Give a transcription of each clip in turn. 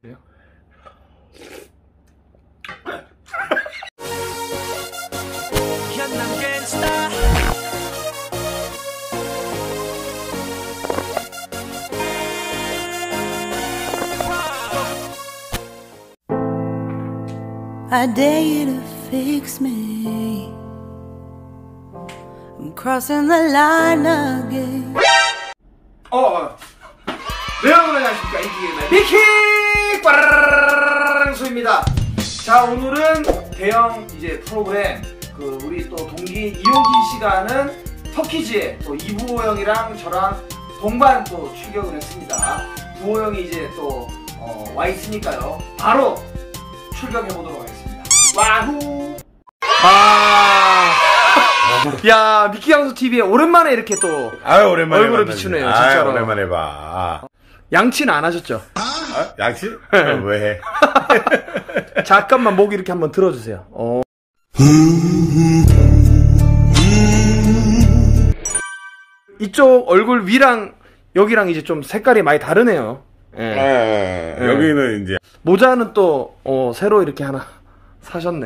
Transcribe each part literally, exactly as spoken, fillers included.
그래요? I dare you to fix me. I'm crossing the line again. 어, 네, 여러분 안녕하십니까. 인기게임의 미키 꽈랑수입니다. 자, 오늘은 대형 이제 프로그램 그 우리 또 동기 이호기 씨가는 터키즈에 또 이부호 형이랑 저랑 동반 또 출격을 했습니다. 부호 형이 이제 또 어, 와 있으니까요. 바로 출격해 보도록 하겠습니다. 와후. 아. 야, 미키강수 티비에 오랜만에 이렇게 또 아유, 오랜만에 얼굴을 만나지. 비추네요. 아유, 진짜로. 오랜만에 봐. 양치는 안 하셨죠? 아, 양치? 어, 왜 해? 잠깐만 목 이렇게 한번 들어주세요. 어. 이쪽 얼굴 위랑 여기랑 이제 좀 색깔이 많이 다르네요. 예. 예, 예. 여기는 이제 모자는 또 어, 새로 이렇게 하나 사셨네.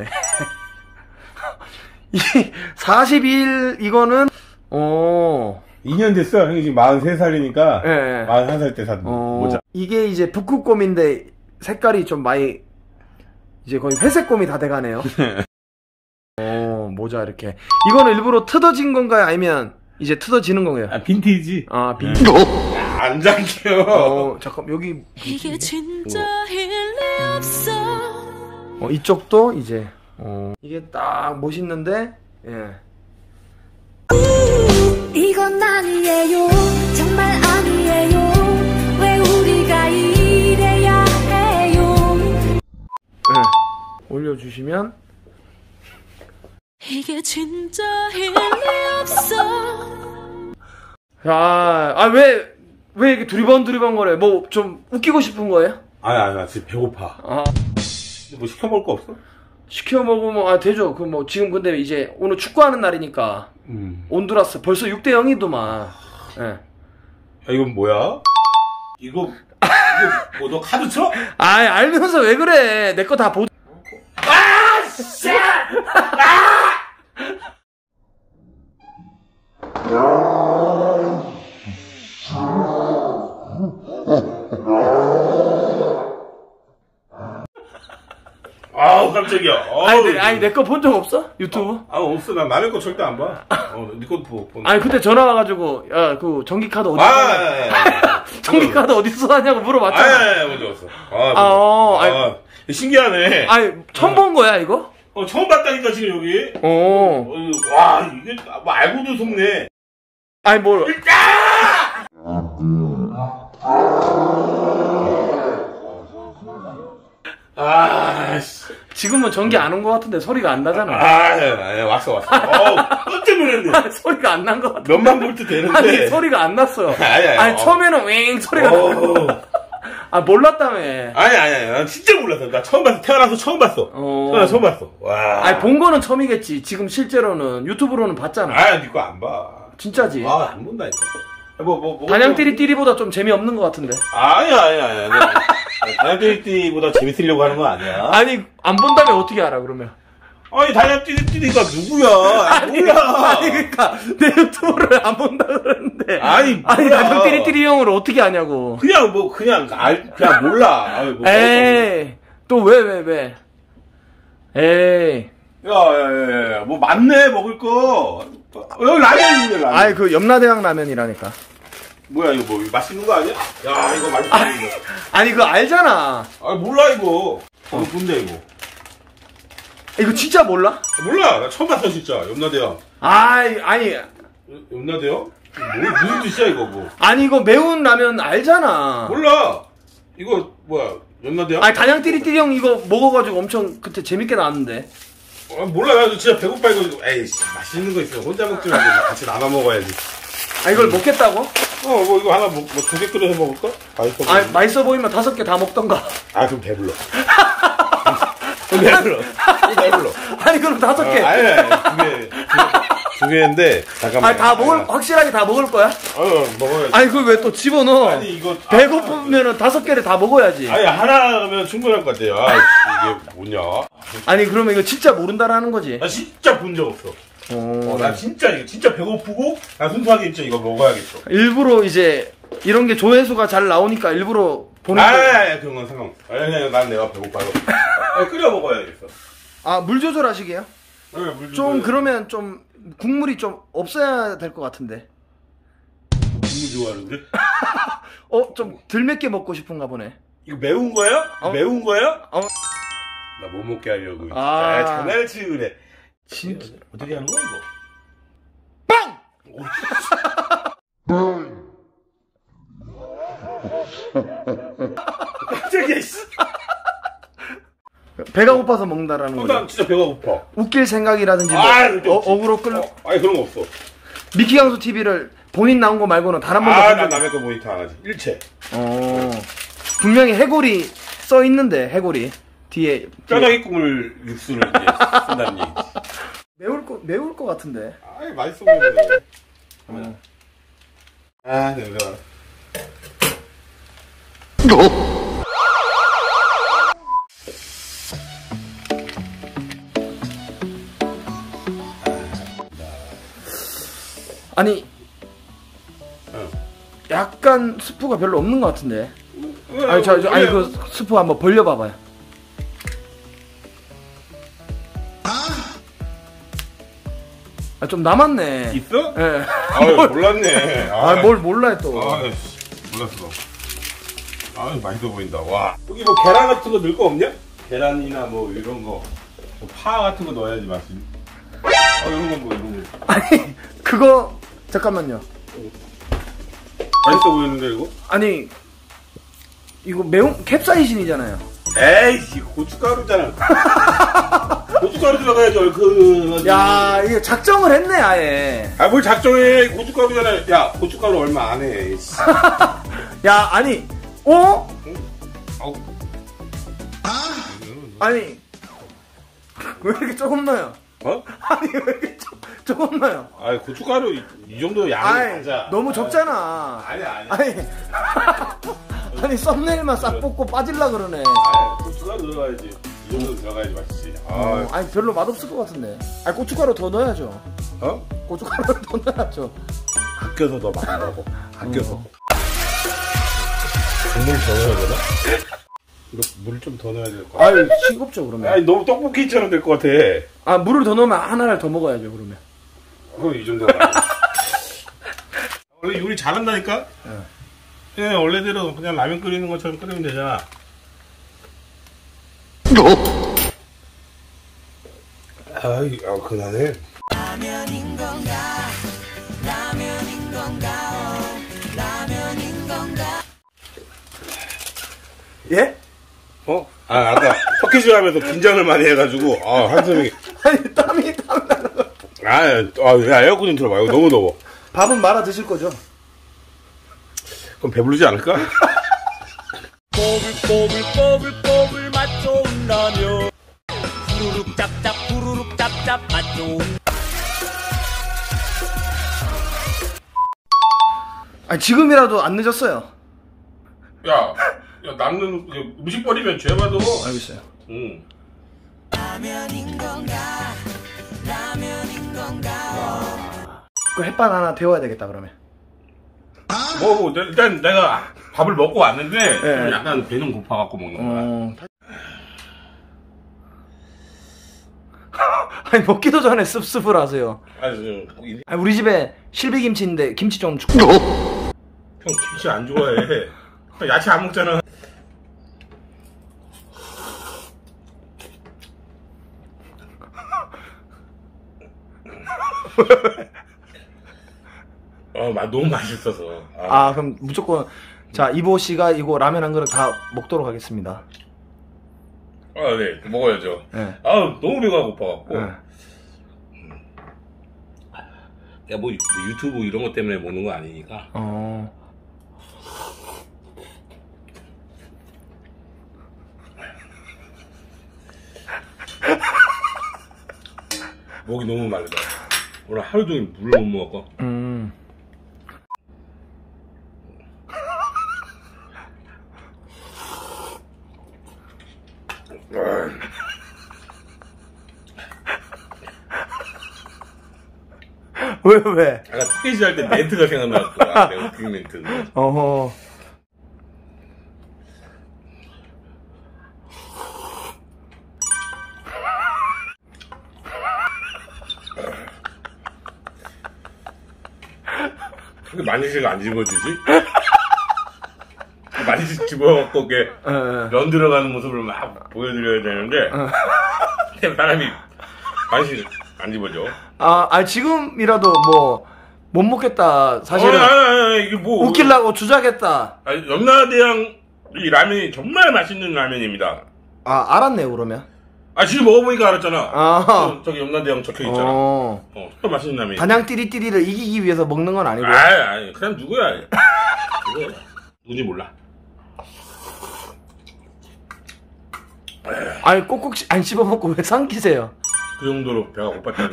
이 사십일 이거는 어. 이 년 됐어. 형이 지금 마흔세 살이니까 예, 예. 마흔한 살 때 산 어, 모자. 이게 이제 북극곰인데 색깔이 좀 많이 이제 거의 회색곰이 다 돼가네요. 어, 모자 이렇게. 이거는 일부러 뜯어진 건가요? 아니면 이제 뜯어지는 건가요? 아, 빈티지. 아, 빈티지. 아, 안 잠겨. 어, 잠깐 여기 이게 진짜 일리 없어. 어, 이쪽도 이제 어, 이게 딱 멋있는데 예. 이건 아니에요. 정말 아니에요. 왜 우리가 이래야 해요? 예. 올려주시면 이게 진짜 일리 없어. 야, 아, 왜, 왜 이렇게 두리번 두리번 거래? 뭐 좀 웃기고 싶은 거예요? 아니, 아니, 나 지금 배고파. 아, 뭐 시켜 먹을 거 없어? 시켜 먹으면 아 되죠. 그 뭐 지금 근데 이제 오늘 축구하는 날이니까 음. 온두라스 벌써 육 대 영이더만. 예. 야, 이건 뭐야? 이거, 이거, 뭐, 너 카드 쳐? 아, 알면서 왜 그래? 내 거 다 보. 아, 씨! 아우, 깜짝이야. 어우, 아니, 내, 아니 내 거 본 적 없어? 유튜브? 아, 없어. 난 남의 거 절대 안 봐. 어, 네 것도 보, 보. 아니 그때 전화 와가지고 야 그 전기 카드 어디? 아, 아, 아, 전기 카드 어디서 사냐고 물어봤잖아. 아, 아, 먼저 왔어. 아, 아, 어, 아니, 아, 신기하네. 아니 처음 본 거야 이거? 어, 처음 봤다니까, 지금 여기. 어. 어, 와, 이게, 뭐, 알고도 속네. 아니 뭘? 아, 씨. 지금은 전기 안 온 거 같은데 소리가 안 나잖아. 아, 아, 왔어, 왔어. 어우, 깜짝 놀랐네. 소리가 안 난 거 같아. 몇만 볼트 되는데. 아니 소리가 안 났어요. 아니, 아니, 아니 어. 처음에는 윙 소리가 어. 나. 아 몰랐다며. 아니, 아니, 아니. 난 진짜 몰랐어. 나 처음 봤어. 태어나서 처음 봤어. 어. 태어나서 처음 봤어. 와. 아니 본 거는 처음이겠지. 지금 실제로는 유튜브로는 봤잖아. 아, 니거 안 봐. 진짜지. 아, 안 본다니까. 뭐, 뭐, 뭐. 단양띠리띠리보다 좀 재미없는 것 같은데. 아니야, 아니야, 아니야. 단양띠리띠리보다 재밌으려고 하는 건 아니야. 아니 안 본다면 어떻게 알아 그러면? 아니, 단양띠리띠리가 누구야? 아니, 몰라. 아니 그러니까 내 유튜브를 안 본다 그러는데. 아니, 아니 몰라. 단양띠리띠리 형을 어떻게 아냐고. 그냥 뭐, 그냥, 알, 그냥 몰라. 아이, 뭐, 에이 또 왜 왜 왜? 에이. 야, 야, 야, 야, 뭐, 맞네, 먹을 거. 여기 라면 있네, 라면. 아이 그 염라대왕 라면이라니까. 뭐야, 이거 뭐, 맛있는 거 아니야? 야, 이거 맛있어, 이거. 아니 그거 알잖아. 아, 몰라, 이거. 어, 뭔데, 이거? 이거 진짜 몰라? 몰라, 나 처음 봤어, 진짜. 염라대왕. 아이 아니 염라대왕? 뭐, 무슨 뜻이야, 이거, 뭐. 아니 이거 매운 라면 알잖아. 몰라. 이거, 뭐야, 염라대왕? 아니 단양띠리띠리 형 이거 먹어가지고 엄청 그때 재밌게 나왔는데. 아, 몰라, 나 진짜 배고파, 이거. 에이씨, 맛있는 거 있으면 혼자 먹지 말고 같이 나눠 먹어야지. 아 이걸 먹겠다고? 어, 뭐, 이거 하나, 뭐, 뭐 두 개 끓여서 먹을까? 맛있어. 아 맛있어 보이면 다섯 개 다 먹던가. 아, 그럼 배불러. 그럼 배불러. 그럼 배불러. 아니 그럼 다섯 개. 어, 아니, 아니, 두 개, 두, 두 두 개인데 잠깐만. 아니 다 먹을 확실하게 다 먹을 거야? 어 먹어야지. 아니 그걸 왜 또 집어넣어? 아니 이거 배고프면은 다섯 개를 다 먹어야지. 아니 하나면 충분할 것 같아요. 아 이게 뭐냐? 아니 그러면 이거 진짜 모른다라는 거지? 나 진짜 본 적 없어. 어... 어, 나 진짜 이거 진짜 배고프고 나 순수하게 진짜 이거 먹어야겠어. 일부러 이제 이런 게 조회수가 잘 나오니까 일부러 보는 아, 거야. 그런 건 상관없어. 아니 그냥 난 내가 배고파서. 아니, 끓여 먹어야겠어. 아, 물 조절하시게요? 네, 물 좀 그러면 좀 국물이 좀 없어야 될 것 같은데. 국물 좋아하는데? 어, 좀 덜 맵게 먹고 싶은가 보네. 이거 매운 거야? 어? 매운 거야? 어. 나 못 먹게 하려고. 아. 아, 장난을 치고 그래. 진짜. 어떻게 하는 거야 이거? 빵! 깜짝이야 씨. 배가 고파서 먹는다라는 어, 거죠. 난 진짜 배가 고파. 웃길 생각이라든지 뭐 아, 그렇게 어, 없지. 어그로 끌 어, 아니 그런 거 없어. 미키강수 티비를 본인 나온 거 말고는 단 한 번도 아, 본 난 적- 남의 거 모니터 안 하지. 일체. 어. 분명히 해골이 써 있는데 해골이 뒤에, 뒤에. 뼈다귀 국물 육수를 이제 쓴다는 얘기지. 매울 거 매울 거 같은데. 아이 맛있어 보이는데. 어. 아 냄새나. 아니 응. 약간 스프가 별로 없는 것 같은데. 왜, 아니 저, 저 아니 왜? 그 스프 한번 벌려봐봐요. 아 좀 남았네. 있어? 예. 아 몰랐네. 아 뭘 몰라요 또. 아 몰랐어. 아 맛있어 보인다. 와. 여기 뭐 계란 같은 거 넣을 거 없냐? 계란이나 뭐 이런 거. 뭐 파 같은 거 넣어야지 맛이. 아 이런 건 뭐 이런 거. 아니 그거 잠깐만요. 맛있어 보이는데 이거? 아니 이거 매운 캡사이신이잖아요. 에이 고춧가루잖아. 고춧가루 들어가야지 얼큰. 야 이게 작정을 했네 아예. 아 뭘 작정해. 고춧가루잖아. 야 고춧가루 얼마 안 해. 씨. 야 아니 어? 아우. 아니 왜 이렇게 조금 넣어요? 어? 아니 왜 이렇게 조, 조금 넣어요? 아 고춧가루 이, 이 정도 양이 아이 맞아. 너무 적잖아. 아니야 아니야. 아니 아니 썸네일만 싹 뽑고 빠질라 그러네. 아 고춧가루 들어가야지. 이 정도 들어가야지 맛있지. 아, 어, 아니 별로 맛없을 것 같은데. 아니 고춧가루 더 넣어야죠. 어? 고춧가루 더 넣어야죠. 아껴서 더 많이 먹어. 아껴서. 국물 더 넣어야 되나? 이거 물 좀 더 넣어야 될 것 같아. 아유 싱겁죠 그러면. 아니 너무 떡볶이처럼 될 것 같아. 아 물을 더 넣으면 하나를 더 먹어야죠 그러면. 그럼 이 정도가 아니야. 원래 요리 잘한다니까? 네. 그냥 원래대로 그냥 라면 끓이는 것처럼 끓이면 되잖아. 아이, 아, 그나네. 라면인 건가 라면인 건가 어, 라면인 건가 예? 어? 아, 아까 터키즈 하면서 긴장을 많이 해가지고, 아, 한숨이. 아니 땀이 땀 나는 거. 아, 아, 야, 에어컨 좀 틀어봐. 이거 너무 더워. 밥은 말아 드실 거죠? 그럼 배부르지 않을까? 꼬불꼬불꼬불꼬불 맛 좋은 라면 후루룩 짭짭 후루룩 짭짭 맛 좋은 아니 지금이라도 안 늦었어요. 야, 야, 남는 음식 버리면 죄받아. 알겠어요. 응. 라면인 건가 라면인 건가 그 햇반 하나 데워야 되겠다 그러면. 뭐, 뭐, 일단 내가 밥을 먹고 왔는데, 네. 좀 약간 배는 고파갖고 먹는 거야. 어. 아니 먹기도 전에 습습을 하세요. 아니, 좀, 이- 아니 우리 집에 실비김치인데 김치 좀 주. 형 김치 안 좋아해. 형 야채 안 먹잖아. 어, 마, 너무 맛있어서. 아, 아 그럼 무조건 자 이보 씨가 이거 라면 한 그릇 다 먹도록 하겠습니다. 아, 네, 먹어야죠. 네. 아, 너무 배가 고파갖고. 네. 야, 뭐, 뭐 유튜브 이런 것 때문에 먹는 거 아니니까. 어. 목이 너무 마르다. 오늘 하루 종일 물을 못 먹었고. 음. 왜, 왜? 아까 특혜시 할 때 멘트가 생각나왔어. 내가 그 멘트. 어허. 근데 많이씩 안 집어주지? 많이씩 집어갖고, 이렇게, 면 들어가는 모습을 막 보여드려야 되는데, 사람이 많이씩 안 집어줘. 아, 아, 지금이라도 뭐, 못 먹겠다. 사실은. 어, 아니, 아니, 아니, 이게 뭐. 웃기려고 주작했다. 아니, 염라대왕 이 라면이 정말 맛있는 라면입니다. 아, 알았네요, 그러면. 아, 지금 먹어보니까 알았잖아. 아. 저, 저기 염라대왕 적혀 있잖아. 어, 어. 정말 맛있는 라면이. 단양 띠리띠리를 이기기 위해서 먹는 건 아니고. 아이, 아이, 그냥 누구야? 누구야? 누군지 몰라. 아니, 꼭꼭 씹- 안 씹어먹고 왜 삼키세요? 그 정도로 배가 고팠다는.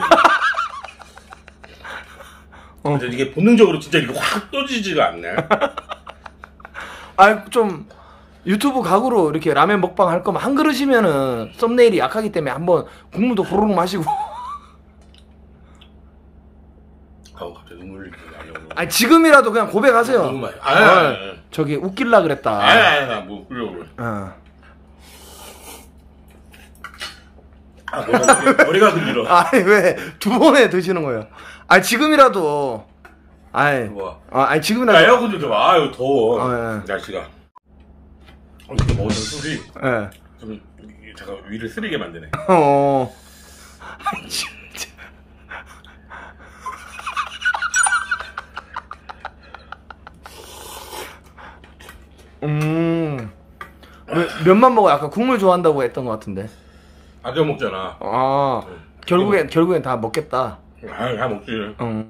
어. 근데 이게 본능적으로 진짜 이렇게 확 떠지지가 않네. 아니, 좀, 유튜브 각으로 이렇게 라면 먹방 할 거면 한 그릇이면은 썸네일이 약하기 때문에 한번 국물도 호로록 마시고. 아우, 갑자기 눈물이 나려고. 아니, 지금이라도 그냥 고백하세요. 너무 많이. 아, 어, 아, 아, 저기, 웃길라 그랬다. 아, 아, 아, 뭐, 그러고. 어. 아, 머리가, 머리가 들려. 아니, 왜 두 번에 드시는 거예요? 아니, 지금이라도. 아니, 뭐야? 아, 아니, 야, 지금이라도. 에어컨 좀 좀, 아유, 더워. 어, 예. 날씨가. 어, 근데 먹는 술이 예. 좀, 이게 잠깐 위를 쓰리게 만드네. 어. 아이, 진짜. 음. 왜, 면만 먹어요? 아까 국물 좋아한다고 했던 것 같은데. 아껴 먹잖아. 아, 결국엔, 결국엔 다 먹겠다. 아, 다 먹지. 응.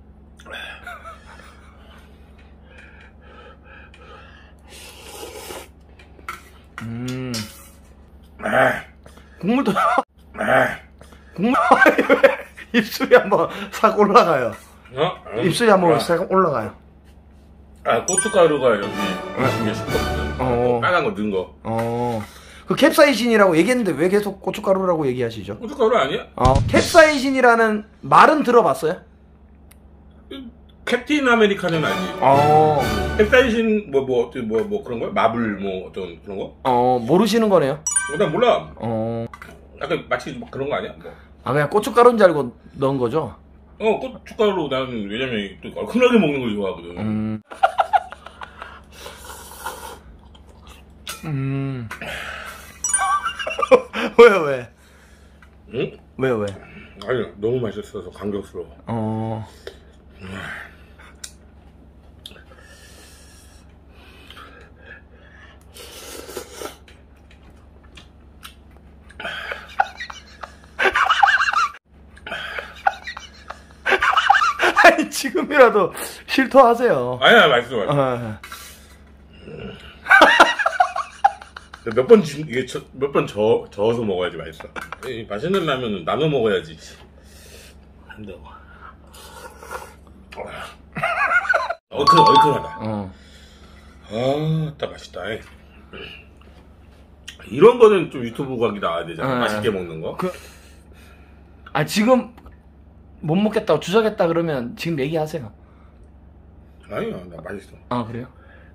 음. 아, 국물도, 아, 국물, 왜 입술이 한번 싹 올라가요. 어? 응? 입술이 한번 아, 싹 올라가요. 아, 고춧가루가 여기 이게 섞었거든. 어. 빨간 거 넣은 거. 어. 그 캡사이신이라고 얘기했는데 왜 계속 고춧가루라고 얘기하시죠? 고춧가루 아니야? 어, 캡사이신이라는 말은 들어봤어요? 캡틴 아메리카는 아니지. 어, 캡사이신 뭐 뭐 어떻게 뭐 뭐 그런 거야? 마블 뭐 어떤 그런 거? 어, 모르시는 거네요? 어, 난 몰라. 어, 약간 마치 막 그런 거 아니야? 뭐. 아, 그냥 고춧가루인 줄 알고 넣은 거죠? 어, 고춧가루 나는 왜냐면 또 얼큰하게 먹는 걸 좋아하거든. 음. 음. 왜요, 왜? 응? 왜요, 왜? 아니 너무 맛있어서 감격스러워. 어. 아니, 지금이라도 실토하세요. 아니야 맛있어 맛있어. 어. 몇 번 이게 몇 번 저어 저어서 먹어야지 맛있어. 이 맛있는 라면은 나눠 먹어야지. 한다고. 얼큰 얼큰하다. 어. 아, 딱 맛있다. 이런 거는 좀 유튜브 각이 나와야 되잖아. 어, 맛있게 먹는 거. 그, 아, 지금 못 먹겠다고 주작했다 그러면 지금 얘기하세요. 아니야, 나 맛있어. 아, 그래요?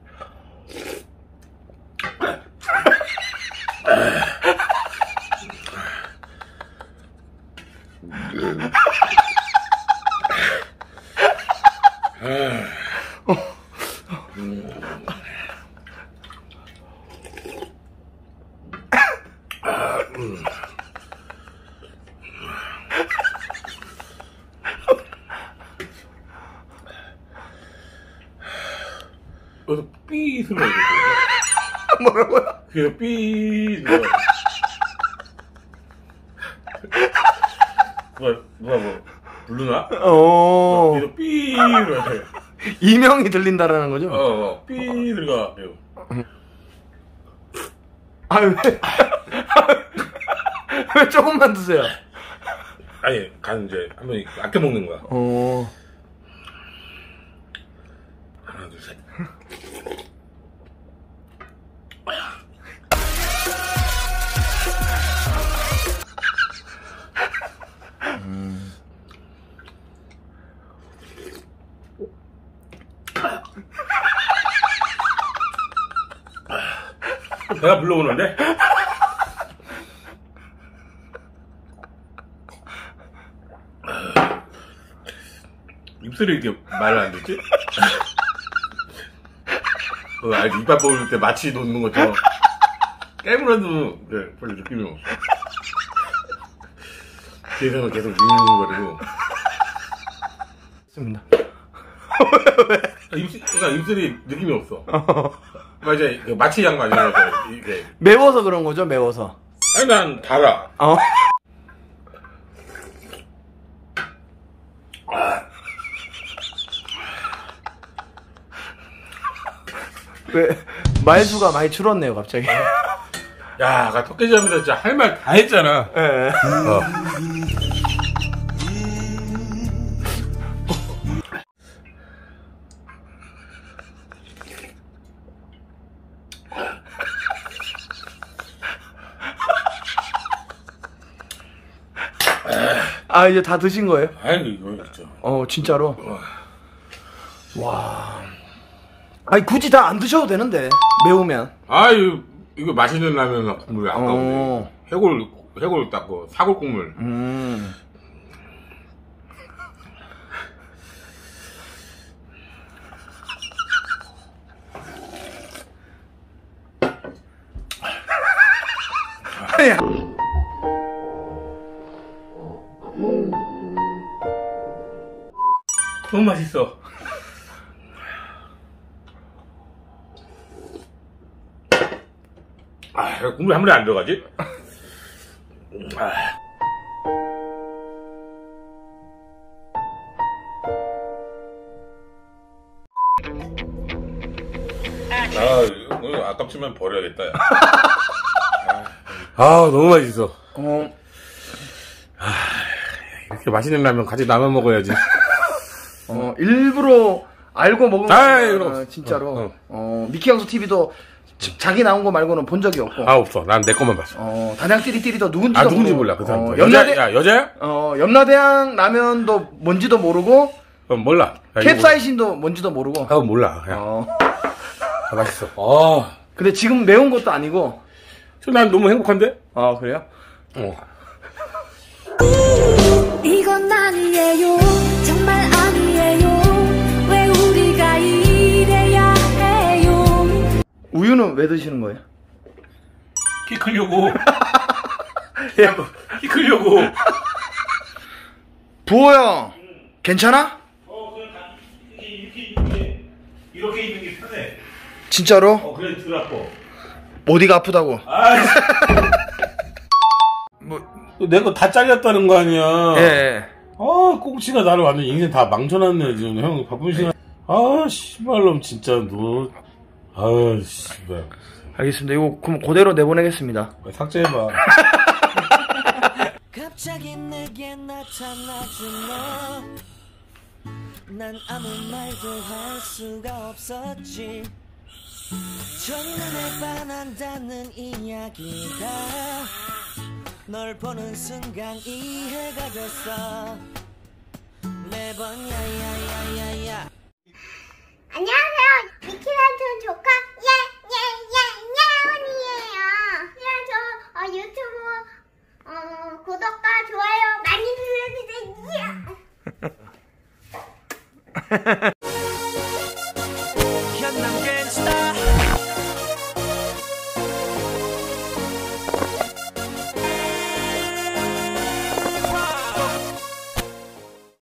그래서 삐 소리가 있거든. 뭐라고요? 그래서 삐 누가 누가 누가 뭐 부르나? 어. 그래서 삐 이러야 돼. 이명이 들린다라는 거죠? 어, 어, 삐 들어가. 배우. 아, 왜? 왜 조금만 드세요? 아니 간 이제 한번 아껴 먹는 거야. 어. 하나 둘 셋. 음. 배가 불러오는데? 입술이 이렇게 말을 안 듣지? 어, 알지? 이빨 뽑을 때 마취 놓는 것처럼 깨물어도 네, 별로 느낌이 없어. 뒤에서는 계속 윙윙거리고. 좋습니다. 입술, 그러니까 입술이 느낌이 없어. 맞아, 그 마취 양 맞은 거죠. 이게. 매워서 그런 거죠, 매워서. 아니, 난 달아. 어. 왜 말수가 많이 줄었네요, 갑자기. 야, 아까 턱깨지합니다. 진짜 할 말 다 했잖아. 예. 어. 아, 이제 다 드신 거예요? 아니, 이거 진짜. 어, 진짜로. 와. 아니, 굳이 다 안 드셔도 되는데, 매우면. 아, 이거, 이거 맛있는 라면 국물이 아까운데. 어. 해골, 해골 닦고, 사골 국물. 음. 아니야. 너무 맛있어. 아, 국물 한 번에 안 들어가지? 아. 아, 이거 아깝지만 버려야겠다. 야. 아, 아, 너무 맛있어. 어. 아, 이렇게 맛있는 라면 같이 나눠 먹어야지. 어, 일부러 알고 먹은 거. 아, 이거 어, 진짜로. 어, 어, 어. 미키양수 티비도 자기 나온 거 말고는 본 적이 없고. 아, 없어. 난 내 것만 봤어. 어, 단양띠리띠리도 누군지도 아, 누군지 모르고. 몰라. 그 사람. 어, 여자, 염라대, 야, 여자야? 어, 염라대양 라면도 뭔지도 모르고, 어, 몰라. 야, 캡사이신도 뭔지도 모르고. 이거 몰라. 아, 몰라. 그냥. 어. 아, 맛있어. 아. 근데 지금 매운 것도 아니고. 지금 난 너무 행복한데? 아, 그래요? 어. 이건 아니에요 정말 아니에요 왜 우리가 이래야 해요 우유는 왜 드시는 거예요? 키 크려고. 키 크려고. 부호 형, 괜찮아? 어, 그냥 다 이렇게 있는 게, 이렇게 있는 게 편해. 진짜로? 어, 그래, 덜 아파. 어디가 아프다고? 아, 뭐, 내 거 다 잘렸다는 거 아니야. 예. 아, 꽁치가 나를 완전 인생 다 망쳐놨네, 지금. 형, 바쁜 시간. 아, 씨발놈, 진짜, 너. 아, 씨발. 알겠습니다. 이거 그럼 그대로 내보내겠습니다. 삭제해봐. 갑자기 내게 나타나준 너 난 아무 말도 할 수가 없었지 첫눈에 반한다는 이야기가 널 보는 순간 이해가 됐어 매번 야야야야야 안녕하세요. 미키란촌 조카 예예예예원이에요. 그냥 저 어, 유튜브 어, 구독과 좋아요 많이 눌러주세요.